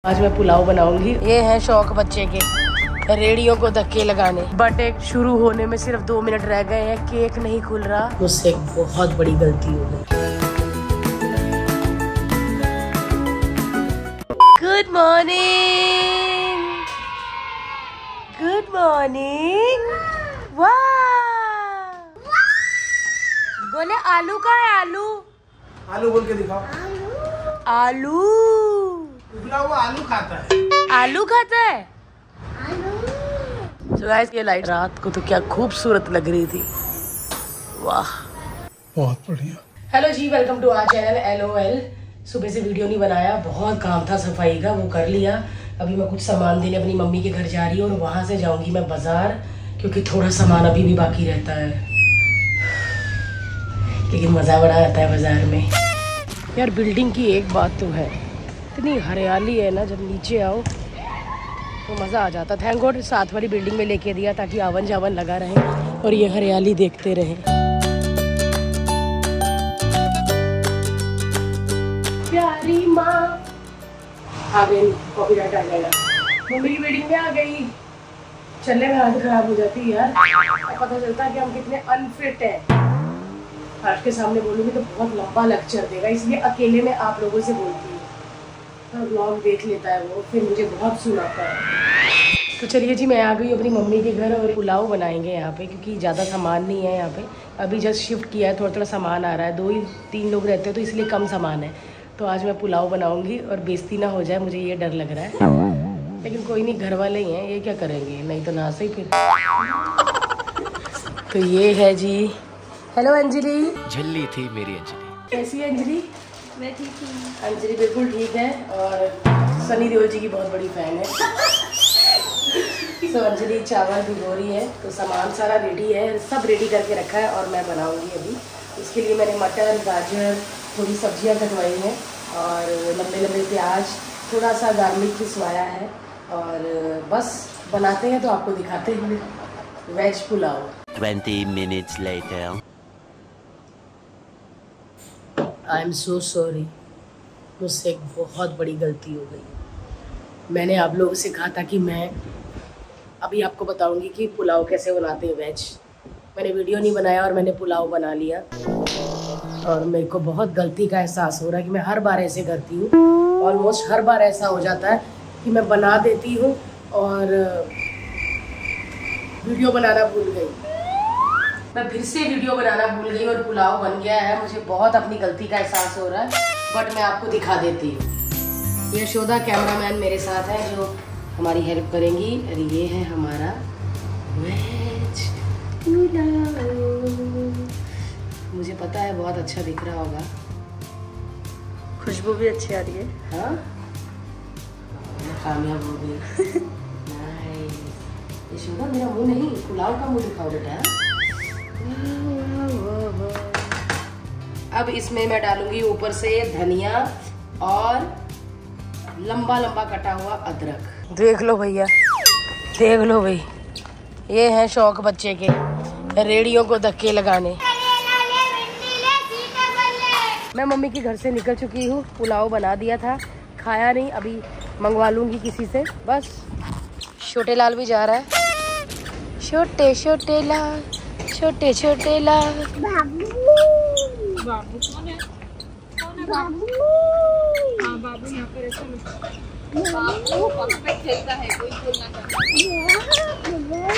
आज मैं पुलाव बनाऊंगी। ये है शौक बच्चे के, रेडियो को धक्के लगाने। बट एक शुरू होने में सिर्फ 2 मिनट रह गए हैं, केक नहीं खुल रहा। मुझसे एक बहुत बड़ी गलती हो गई। Good morning, good morning. वाह, बोले आलू का है। आलू आलू बोल के दिखाओ। आलू उबला हुआ आलू खाता है। आलू खाता है। तो गाइस ये लाइट रात को तो क्या खूबसूरत लग रही थी। वाह, बहुत बढ़िया। हेलो जी, welcome to our channel LOL। सुबह से वीडियो नहीं बनाया, बहुत काम था सफाई का, वो कर लिया। अभी मैं कुछ सामान देने अपनी मम्मी के घर जा रही हूँ और वहाँ से जाऊँगी मैं बाजार, क्योंकि थोड़ा सामान अभी भी बाकी रहता है। लेकिन मज़ा बड़ा आता है बाजार में। यार बिल्डिंग की एक बात तो है, इतनी हरियाली है ना, जब नीचे आओ तो मज़ा आ जाता। थैंक गॉड साथ वाली बिल्डिंग में लेके दिया ताकि आवन जावन लगा रहे और ये हरियाली देखते रहे। प्यारी माँ आ गई, कॉपीराइट आ जाएगा। मम्मी की बिल्डिंग में आ गई। चलने में हालत खराब हो जाती है यार, पता चलता है कि हम कितने अनफिट हैं। आज के सामने बोलूँगी तो बहुत लंबा लेक्चर देगा, इसलिए अकेले में आप लोगों से बोलती हूँ। व्लॉग देख लेता है वो, फिर मुझे बहुत सुनाता है। तो चलिए जी, मैं आ गई अपनी मम्मी के घर और पुलाव बनाएंगे यहाँ पे, क्योंकि ज़्यादा सामान नहीं है यहाँ पे। अभी जस्ट शिफ्ट किया है, थोड़ा थोड़ा सामान आ रहा है। 2-3 लोग रहते हैं तो इसलिए कम सामान है। तो आज मैं पुलाव बनाऊँगी और बेइज्जती ना हो जाए, मुझे ये डर लग रहा है। लेकिन कोई नहीं, घर वाले ही हैं, ये क्या करेंगे, नहीं तो ना सही फिर। तो ये है जी। हेलो अंजलि। झल्ली थी मेरी अंजलि। कैसी है अंजलि? मैं ठीक हूँ। अंजलि बिल्कुल ठीक है और सनी देओल जी की बहुत बड़ी फैन है। तो अंजलि चावल भिगो रही है, तो सामान सारा रेडी है, सब रेडी करके रखा है और मैं बनाऊंगी अभी। इसके लिए मैंने मटर, गाजर, थोड़ी सब्जियां कटवाई हैं और लंबे लंबे प्याज, थोड़ा सा गार्लिक पिसवाया है और बस बनाते हैं। तो आपको दिखाते हैं veg pulao. 20 minutes later. I am so sorry, मुझसे एक बहुत बड़ी गलती हो गई। मैंने आप लोगों से कहा था कि मैं अभी आपको बताऊंगी कि पुलाव कैसे बनाते हैं वेज। मैंने वीडियो नहीं बनाया और मैंने पुलाव बना लिया और मेरे को बहुत गलती का एहसास हो रहा है कि मैं हर बार ऐसे करती हूँ। ऑलमोस्ट हर बार ऐसा हो जाता है कि मैं बना देती हूँ और वीडियो बनाना भूल गई। मैं फिर से वीडियो बनाना भूल गई और पुलाव बन गया है। मुझे बहुत अपनी गलती का एहसास हो रहा है, बट मैं आपको दिखा देती हूँ। ये यशोदा कैमरामैन मेरे साथ है जो हमारी हेल्प करेंगी। और ये है हमारा वेज पुलाव। मुझे पता है बहुत अच्छा दिख रहा होगा, खुशबू भी अच्छी आ रही है। हाँ, मैं कामयाब हो गई। नाइस। यशोदा मेरा मुंह नहीं, पुलाव का मुंह दिखाओ बेटा। अब इसमें मैं डालूंगी ऊपर से धनिया और लंबा लंबा कटा हुआ अदरक। देख लो भैया, देख लो भाई, ये है शौक बच्चे के, रेडियो को धक्के लगाने। मैं मम्मी के घर से निकल चुकी हूँ, पुलाव बना दिया था, खाया नहीं, अभी मंगवा लूंगी किसी से। बस छोटे लाल भी जा रहा है। छोटे छोटे लाल, छोटे छोटे लाल। बाबू, बाबू कौन है? कौन है बाबू? हाँ बाबू यहाँ पर ऐसा बाबू पक्का खेलता है, कोई बोलना चाहता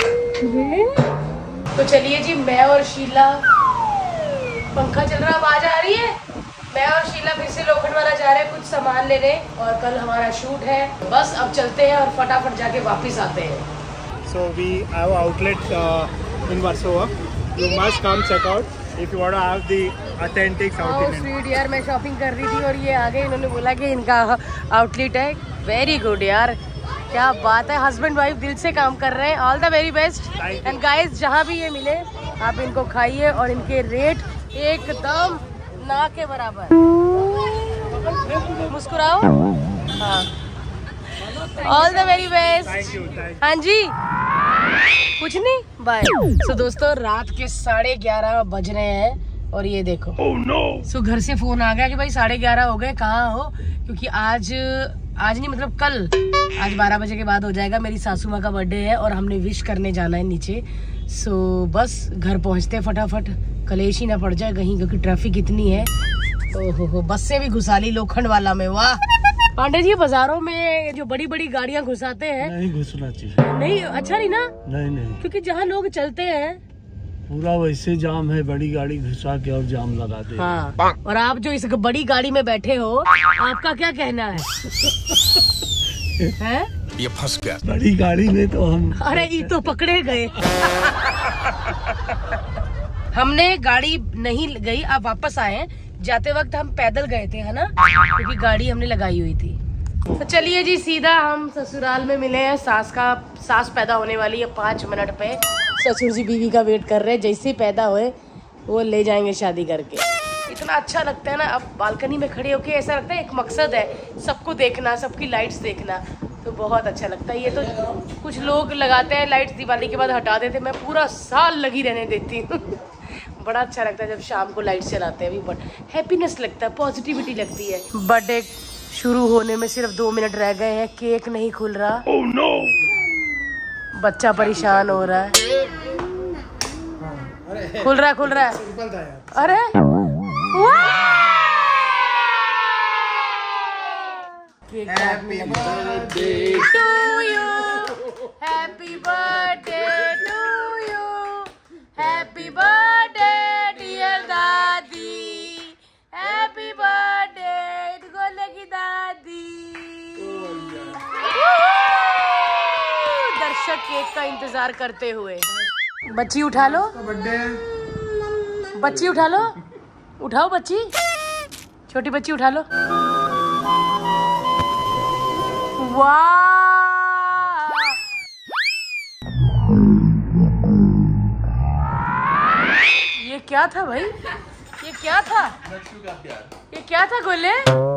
है। तो चलिए जी, मैं और शीला, पंखा चल रहा, आवाज आ रही है। मैं और शीला फिर से लोखंडवाला जा रहे हैं कुछ सामान लेने और कल हमारा शूट है। बस अब चलते हैं और फटाफट जाके वापस आते हैं। So we have outlet in Warsaw. You must come check out if you want to have the authentic South Indian. Sweet यार, मैं शॉपिंग कर रही थी और ये आ गए, इन्होंने बोला कि इनका आउटलेट है। वेरी गुड यार, क्या बात है। हस्बैंड वाइफ दिल से काम कर रहे हैं। All the very best. And guys, जहाँ भी ये मिले आप इनको खाइए और इनके रेट एकदम ना के बराबर। मुस्कुराओ। हाँ, ऑल द वेरी बेस्ट। हाँ जी, कुछ नहीं, बाय। सो दोस्तों, रात के 11:30 बज रहे हैं और ये देखो। सो घर से फोन आ गया कि भाई 11:30 हो गए, कहाँ हो, क्योंकि आज आज नहीं मतलब कल, आज 12 बजे के बाद हो जाएगा। मेरी सासू माँ का बर्थडे है और हमने विश करने जाना है नीचे। सो बस घर पहुँचते फटाफट, कलेश ही ना पड़ जाए कहीं, क्योंकि ट्रैफिक इतनी है। ओहो, बस से भी घुसा ली लोखंड वाला में। वाह पांडे जी, बाजारों में जो बड़ी बड़ी गाड़ियाँ घुसाते हैं, नहीं घुसना चाहिए। नहीं अच्छा नहीं ना? नहीं, क्योंकि जहाँ लोग चलते हैं पूरा वैसे जाम है, बड़ी गाड़ी घुसा के और जाम लगा दे। हाँ, और आप जो इस बड़ी गाड़ी में बैठे हो, आपका क्या कहना है? हैं? ये फंस गया। बड़ी गाड़ी में तो हम, अरे ये तो पकड़े गए। हमने गाड़ी नहीं गई, आप वापस आए। जाते वक्त हम पैदल गए थे, है ना, क्योंकि गाड़ी हमने लगाई हुई थी। तो चलिए जी, सीधा हम ससुराल में मिले हैं। सास पैदा होने वाली है 5 मिनट पे। ससुर जी बीवी का वेट कर रहे हैं, जैसे ही पैदा हुए वो ले जाएंगे शादी करके। इतना अच्छा लगता है ना, अब बालकनी में खड़े होके ऐसा लगता है एक मकसद है, सबको देखना, सबकी लाइट्स देखना, तो बहुत अच्छा लगता है। ये तो कुछ लोग लगाते हैं लाइट्स, दिवाली के बाद हटा देते, मैं पूरा साल लगी रहने देती हूँ। बड़ा अच्छा लगता है जब शाम को लाइट्स चलाते हैं, अभी हैप्पीनेस लगता है, पॉजिटिविटी लगती है। बर्थडे शुरू होने में सिर्फ 2 मिनट रह गए हैं, केक नहीं खुल रहा। oh, no! बच्चा परेशान हो रहा है। खुल रहा है। अरे happy birthday to you, happy birthday to you, happy birthday dear दादी, हैप्पी बर्थडे गोले की दादी। दर्शक केक का इंतजार करते हुए। बच्ची उठा लो, बच्ची उठा लो, उठाओ बच्ची, छोटी बच्ची उठा लो। वाह, ये क्या था भाई? ये क्या था? ये क्या था गोले?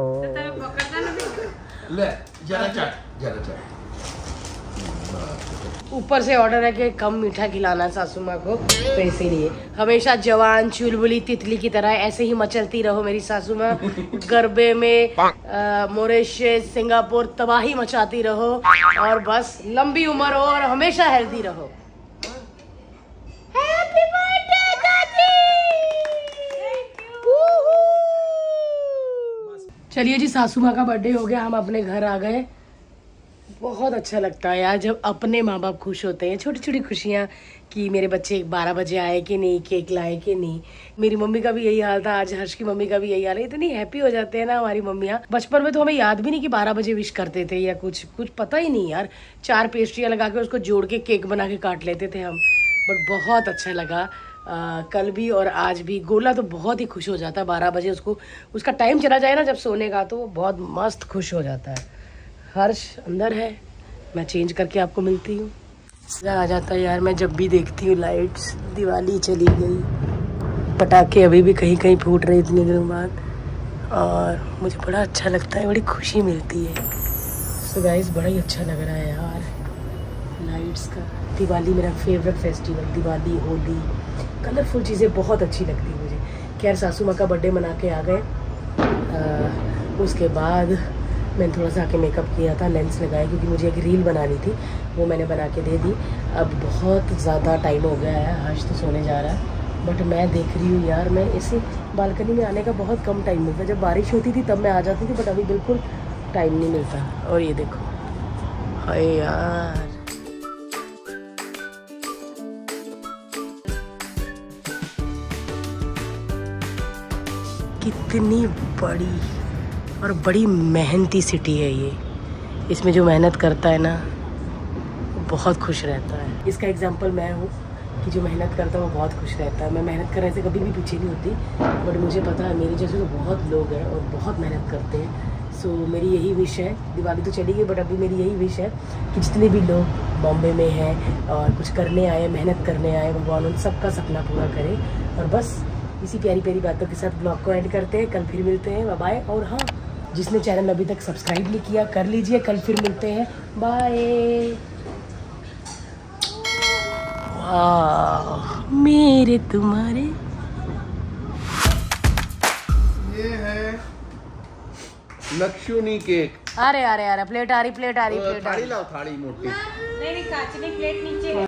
ले जरा चाट। ऊपर से ऑर्डर है कि कम मीठा खिलाना सासू माँ को, तो इसीलिए हमेशा जवान चुलबुली तितली की तरह ऐसे ही मचलती रहो मेरी सासू माँ। गरबे में मॉरिशस, सिंगापुर तबाही मचाती रहो, और बस लंबी उम्र हो और हमेशा हेल्दी रहो। हैप्पी बर्थडे दादी। चलिए जी, सासू माँ का बर्थडे हो गया, हम अपने घर आ गए। बहुत अच्छा लगता है यार जब अपने माँ बाप खुश होते हैं। छोटी छोटी खुशियाँ कि मेरे बच्चे 12 बजे आए कि नहीं, केक लाए कि नहीं। मेरी मम्मी का भी यही हाल था, आज हर्ष की मम्मी का भी यही हाल है। इतनी हैप्पी हो जाते हैं ना हमारी मम्मियाँ। बचपन में तो हमें याद भी नहीं कि 12 बजे विश करते थे या कुछ पता ही नहीं यार। 4 पेस्ट्रियाँ लगा के उसको जोड़ के केक बना के काट लेते थे हम। बट बहुत अच्छा लगा कल भी और आज भी। गोला तो बहुत ही खुश हो जाता है 12 बजे, उसका टाइम चला जाए ना जब सोने का, तो वो बहुत मस्त खुश हो जाता है। हर्ष अंदर है, मैं चेंज करके आपको मिलती हूँ। मज़ा आ जाता है यार, मैं जब भी देखती हूँ लाइट्स। दिवाली चली गई, पटाखे अभी भी कहीं कहीं फूट रहे इतने दिनों बाद, और मुझे बड़ा अच्छा लगता है, बड़ी खुशी मिलती है। सो गाइस, बड़ा ही अच्छा लग रहा है यार लाइट्स का। दिवाली मेरा favourite festival, Diwali, Holi, colourful चीज़ें बहुत अच्छी लगती है मुझे। खैर सासू माँ का बर्थडे मना के आ गए। उसके बाद मैंने थोड़ा सा आके मेकअप किया था, लेंस लगाया, क्योंकि मुझे एक रील बनानी थी, वो मैंने बना के दे दी। अब बहुत ज़्यादा टाइम हो गया है, हर्ष तो सोने जा रहा है, बट मैं देख रही हूँ यार, मैं इसे बालकनी में आने का बहुत कम टाइम मिलता है। जब बारिश होती थी तब मैं आ जाती थी, बट अभी बिल्कुल टाइम नहीं मिलता। और ये देखो, हाय यार, कितनी बड़ी और बड़ी मेहनती सिटी है ये। इसमें जो मेहनत करता है ना वो बहुत खुश रहता है। इसका एग्जांपल मैं हूँ कि जो मेहनत करता है वो बहुत खुश रहता है। मैं मेहनत करने से कभी भी पीछे नहीं होती, बट मुझे पता है मेरे जैसे तो बहुत लोग हैं और बहुत मेहनत करते हैं। सो मेरी यही विश है, दिवाली तो चली गई बट अभी मेरी यही विश है कि जितने भी लोग बॉम्बे में हैं और कुछ करने आए, मेहनत करने आए, भगवान उन सबका सपना पूरा करे। और बस इसी प्यारी प्यारी बातों के साथ ब्लॉग को एंड करते हैं। कल फिर मिलते हैं, बाय बाय। और हाँ, जिसने चैनल अभी तक सब्सक्राइब नहीं किया कर लीजिए। कल फिर मिलते हैं, बाय। वाह, मेरे तुम्हारे। ये है लक्ष्मी केक। अरे अरे अरे प्लेट आ रही प्लेट आ रही प्लेट आ थाली रही लाओ थाली मोटी नहीं नहीं कांच की प्लेट नीचे है।